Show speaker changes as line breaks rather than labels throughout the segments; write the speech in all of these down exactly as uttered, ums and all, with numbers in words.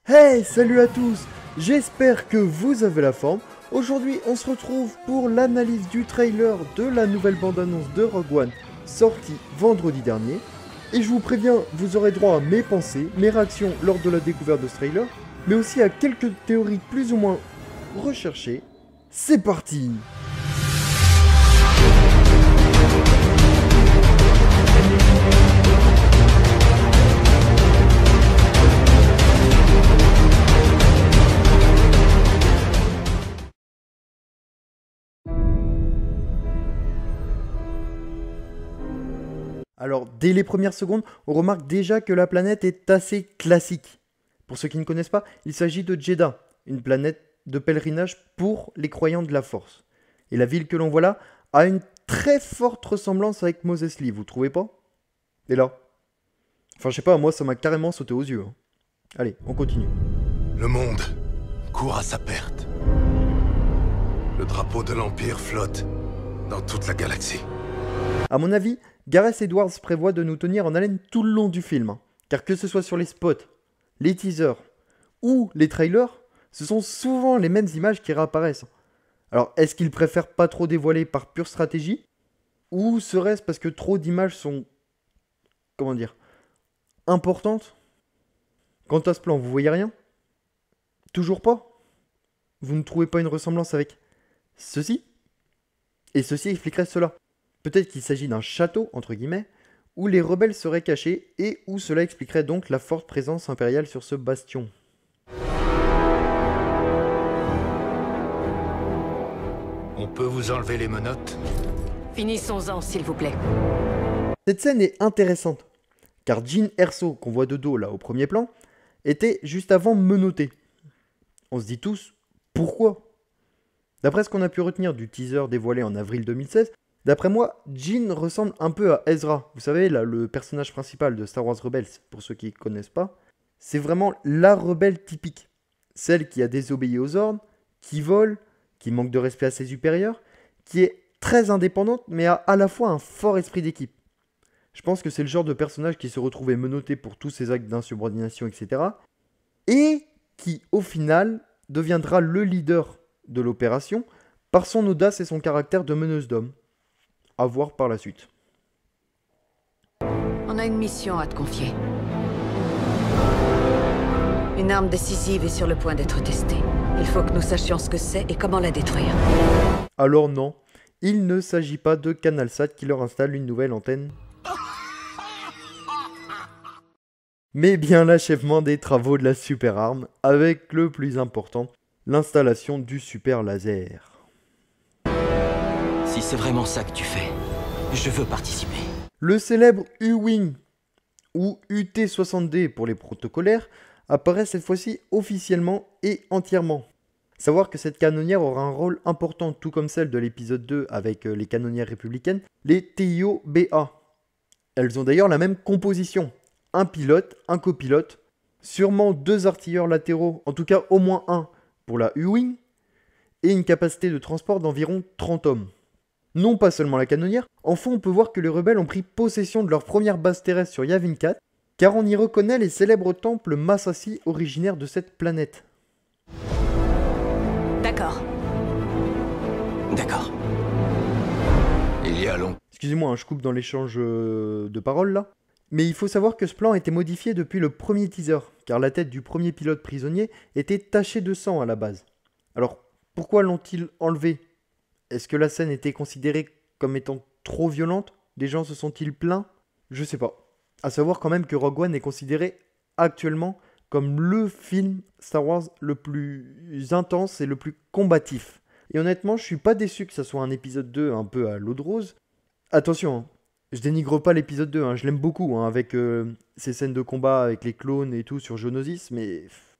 Hey, salut à tous! J'espère que vous avez la forme. Aujourd'hui, on se retrouve pour l'analyse du trailer de la nouvelle bande-annonce de Rogue One, sortie vendredi dernier. Et je vous préviens, vous aurez droit à mes pensées, mes réactions lors de la découverte de ce trailer, mais aussi à quelques théories plus ou moins recherchées. C'est parti! Alors, dès les premières secondes, on remarque déjà que la planète est assez classique. Pour ceux qui ne connaissent pas, il s'agit de Jedha, une planète de pèlerinage pour les croyants de la Force. Et la ville que l'on voit là a une très forte ressemblance avec Mos Eisley, vous trouvez pas? Et là? Enfin, je sais pas, moi ça m'a carrément sauté aux yeux. Hein. Allez, on continue.
Le monde court à sa perte. Le drapeau de l'Empire flotte dans toute la galaxie.
A mon avis, Gareth Edwards prévoit de nous tenir en haleine tout le long du film, hein, car que ce soit sur les spots, les teasers ou les trailers, ce sont souvent les mêmes images qui réapparaissent. Alors, est-ce qu'il préfère pas trop dévoiler par pure stratégie, ou serait-ce parce que trop d'images sont, comment dire, importantes? Quant à ce plan, vous voyez rien? Toujours pas? Vous ne trouvez pas une ressemblance avec ceci? Et ceci expliquerait cela. Peut-être qu'il s'agit d'un château, entre guillemets, où les rebelles seraient cachés et où cela expliquerait donc la forte présence impériale sur ce bastion.
On peut vous enlever les menottes?
Finissons-en, s'il vous plaît.
Cette scène est intéressante, car Jyn Erso, qu'on voit de dos là au premier plan, était juste avant menotté. On se dit tous, pourquoi? D'après ce qu'on a pu retenir du teaser dévoilé en avril deux mille seize, d'après moi, Jyn ressemble un peu à Ezra. Vous savez, là, le personnage principal de Star Wars Rebels, pour ceux qui ne connaissent pas. C'est vraiment la rebelle typique. Celle qui a désobéi aux ordres, qui vole, qui manque de respect à ses supérieurs, qui est très indépendante, mais a à la fois un fort esprit d'équipe. Je pense que c'est le genre de personnage qui se retrouvait menotté pour tous ses actes d'insubordination, et cetera. Et qui, au final, deviendra le leader de l'opération par son audace et son caractère de meneuse d'hommes. À voir par la suite.
On a une mission à te confier. Une arme décisive est sur le point d'être testée. Il faut que nous sachions ce que c'est et comment la détruire.
Alors non, il ne s'agit pas de CanalSat qui leur installe une nouvelle antenne, mais bien l'achèvement des travaux de la super arme, avec le plus important, l'installation du super laser.
Si c'est vraiment ça que tu fais, je veux participer.
Le célèbre U-Wing, ou U T soixante D pour les protocolaires, apparaît cette fois-ci officiellement et entièrement. Savoir que cette canonnière aura un rôle important, tout comme celle de l'épisode deux avec les canonnières républicaines, les T I O B A. Elles ont d'ailleurs la même composition, un pilote, un copilote, sûrement deux artilleurs latéraux, en tout cas au moins un pour la U-Wing, et une capacité de transport d'environ trente hommes. Non pas seulement la canonnière, en fond on peut voir que les rebelles ont pris possession de leur première base terrestre sur Yavin quatre, car on y reconnaît les célèbres temples Massassi originaires de cette planète.
D'accord.
D'accord.
Il y a longtemps.
Excusez-moi, hein, je coupe dans l'échange euh, de paroles là. Mais il faut savoir que ce plan a été modifié depuis le premier teaser, car la tête du premier pilote prisonnier était tachée de sang à la base. Alors, pourquoi l'ont-ils enlevé? Est-ce que la scène était considérée comme étant trop violente? Des gens se sont-ils plaints? Je sais pas. A savoir quand même que Rogue One est considéré actuellement comme le film Star Wars le plus intense et le plus combatif. Et honnêtement, je suis pas déçu que ça soit un épisode deux un peu à l'eau de rose. Attention, hein, je dénigre pas l'épisode deux, hein, je l'aime beaucoup, hein, avec euh, ces scènes de combat avec les clones et tout sur Geonosis, mais...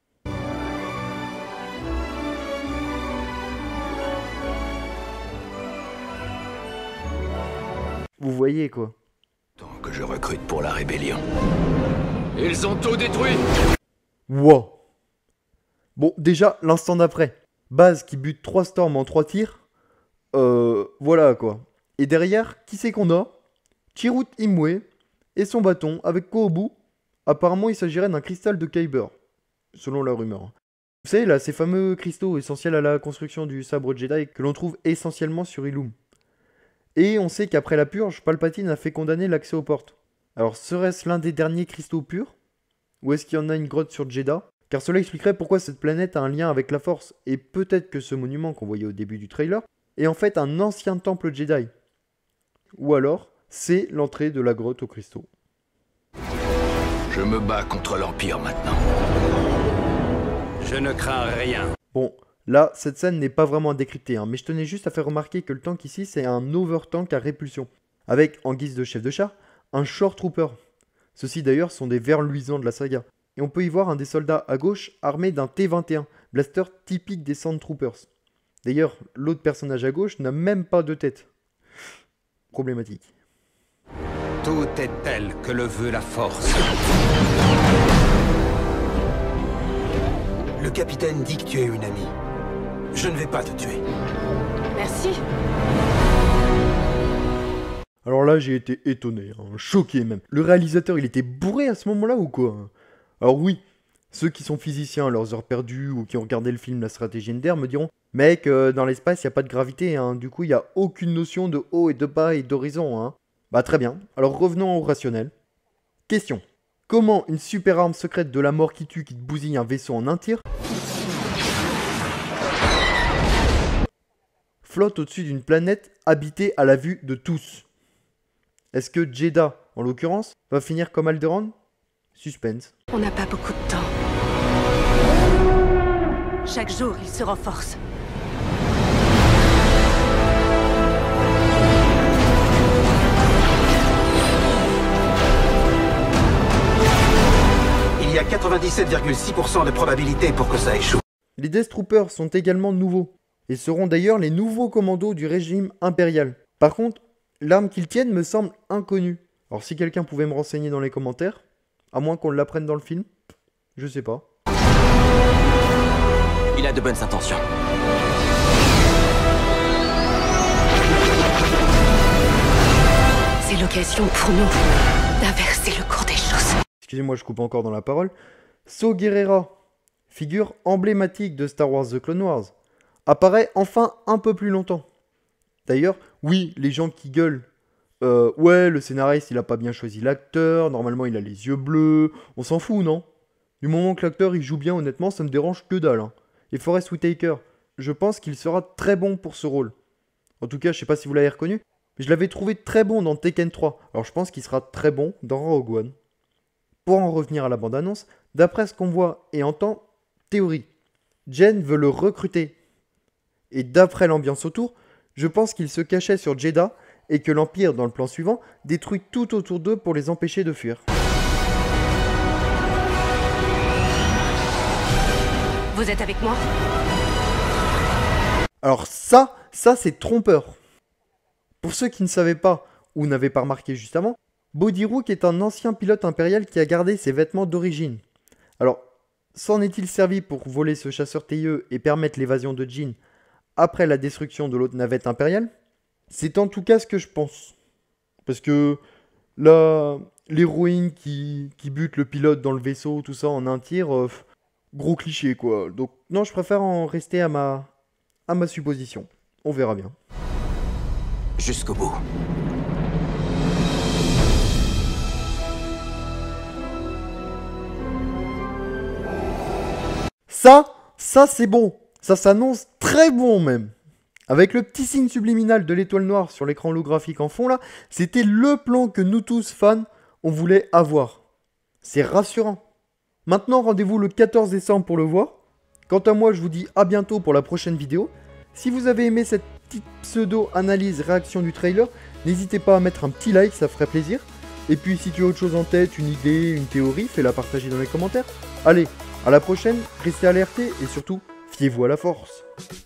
Vous voyez quoi.
Tant que je recrute pour la rébellion. Ils ont tout détruit.
Wow. Bon, déjà, l'instant d'après. Base qui bute trois Storms en trois tirs. Euh, voilà quoi. Et derrière, qui c'est qu'on a? Chirrut Imwe et son bâton avec quoi au bout? Apparemment, il s'agirait d'un cristal de Kyber. selon la rumeur. Vous savez, là, ces fameux cristaux essentiels à la construction du sabre Jedi que l'on trouve essentiellement sur Ilum. Et on sait qu'après la purge, Palpatine a fait condamner l'accès aux portes. Alors, serait-ce l'un des derniers cristaux purs? Ou est-ce qu'il y en a une grotte sur Jedha? Car cela expliquerait pourquoi cette planète a un lien avec la Force, et peut-être que ce monument qu'on voyait au début du trailer est en fait un ancien temple Jedi. Ou alors, c'est l'entrée de la grotte aux cristaux.
Je me bats contre l'Empire maintenant.
Je ne crains rien.
Bon, là, cette scène n'est pas vraiment à décrypter, hein, mais je tenais juste à faire remarquer que le tank ici, c'est un overtank à répulsion, avec, en guise de chef de char, un Shore Trooper. Ceux-ci d'ailleurs sont des vers luisants de la saga. Et on peut y voir un des soldats à gauche armé d'un T vingt et un, blaster typique des Sandtroopers. D'ailleurs, l'autre personnage à gauche n'a même pas de tête. Problématique.
Tout est tel que le veut la Force. Le capitaine dit que tu es une amie. Je ne vais pas te tuer.
Merci.
Alors là, j'ai été étonné, hein, choqué même. Le réalisateur, il était bourré à ce moment-là ou quoi? Alors oui, ceux qui sont physiciens à leurs heures perdues ou qui ont regardé le film La Stratégie Ender me diront « Mec, euh, dans l'espace, il n'y a pas de gravité, hein, du coup, il n'y a aucune notion de haut et de bas et d'horizon. Hein. » Bah très bien, alors revenons au rationnel. Question. Comment une super arme secrète de la mort qui tue qui te bousille un vaisseau en un tir flotte au-dessus d'une planète habitée à la vue de tous? Est-ce que Jedha, en l'occurrence, va finir comme Alderaan? Suspense.
On n'a pas beaucoup de temps. Chaque jour, il se renforce.
Il y a quatre-vingt-dix-sept virgule six pour cent de probabilité pour que ça échoue.
Les Death Troopers sont également nouveaux, et seront d'ailleurs les nouveaux commandos du régime impérial. Par contre, l'arme qu'ils tiennent me semble inconnue. Alors si quelqu'un pouvait me renseigner dans les commentaires, à moins qu'on l'apprenne dans le film, je sais pas.
Il a de bonnes intentions.
C'est l'occasion pour nous d'inverser le cours des choses.
Excusez-moi, je coupe encore dans la parole. Saw Gerrera, figure emblématique de Star Wars The Clone Wars, apparaît enfin un peu plus longtemps. D'ailleurs, oui, les gens qui gueulent, euh, ouais, le scénariste il a pas bien choisi l'acteur, normalement il a les yeux bleus, on s'en fout, non? Du moment que l'acteur il joue bien, honnêtement, ça me dérange que dalle. Hein. Et Forest Whitaker, je pense qu'il sera très bon pour ce rôle. En tout cas, je sais pas si vous l'avez reconnu, mais je l'avais trouvé très bon dans Tekken trois, alors je pense qu'il sera très bon dans Rogue One. Pour en revenir à la bande-annonce, d'après ce qu'on voit et entend, théorie, Jen veut le recruter. Et d'après l'ambiance autour, je pense qu'il se cachait sur Jedha et que l'Empire, dans le plan suivant, détruit tout autour d'eux pour les empêcher de fuir.
Vous êtes avec moi?
Alors ça, ça c'est trompeur. Pour ceux qui ne savaient pas ou n'avaient pas remarqué juste avant, Bodhi Rook est un ancien pilote impérial qui a gardé ses vêtements d'origine. Alors, s'en est-il servi pour voler ce chasseur tailleux et permettre l'évasion de Jyn après la destruction de l'autre navette impériale? C'est en tout cas ce que je pense. Parce que là, l'héroïne qui, qui bute le pilote dans le vaisseau, tout ça en un tir, euh, gros cliché quoi. Donc non, je préfère en rester à ma, à ma supposition. On verra bien.
Jusqu'au bout.
Ça, ça c'est bon. Ça s'annonce très bon même. Avec le petit signe subliminal de l'étoile noire sur l'écran holographique en fond là, c'était le plan que nous tous fans, on voulait avoir. C'est rassurant. Maintenant, rendez-vous le quatorze décembre pour le voir. Quant à moi, je vous dis à bientôt pour la prochaine vidéo. Si vous avez aimé cette petite pseudo-analyse réaction du trailer, n'hésitez pas à mettre un petit like, ça ferait plaisir. Et puis si tu as autre chose en tête, une idée, une théorie, fais-la partager dans les commentaires. Allez, à la prochaine, restez alertés et surtout, fiez-vous à la force.